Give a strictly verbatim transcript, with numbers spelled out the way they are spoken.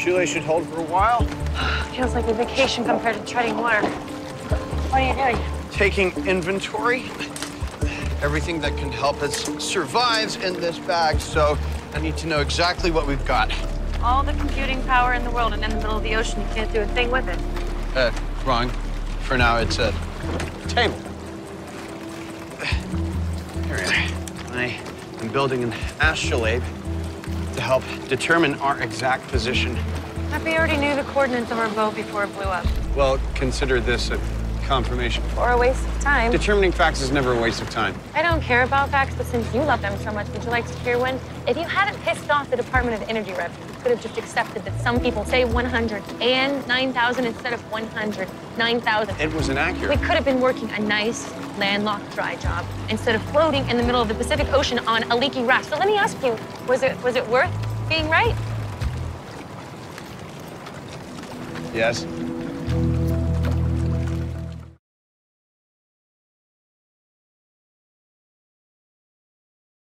shoelace should hold for a while. Feels like a vacation compared to treading water. What are you doing? Taking inventory. Everything that can help us survive in this bag, so I need to know exactly what we've got. All the computing power in the world, and in the middle of the ocean, you can't do a thing with it. Uh, wrong. For now, it's a table. Here we are. I am building an astrolabe to help determine our exact position. Happy already knew the coordinates of our boat before it blew up. Well, consider this a confirmation. Or a waste of time. Determining facts is never a waste of time. I don't care about facts, but since you love them so much, would you like to hear one? If you hadn't pissed off the Department of Energy reps, you could have just accepted that some people say one hundred and nine thousand instead of one hundred nine thousand. It was inaccurate. We could have been working a nice, landlocked, dry job instead of floating in the middle of the Pacific Ocean on a leaky raft. So let me ask you, was it was it worth being right? Yes.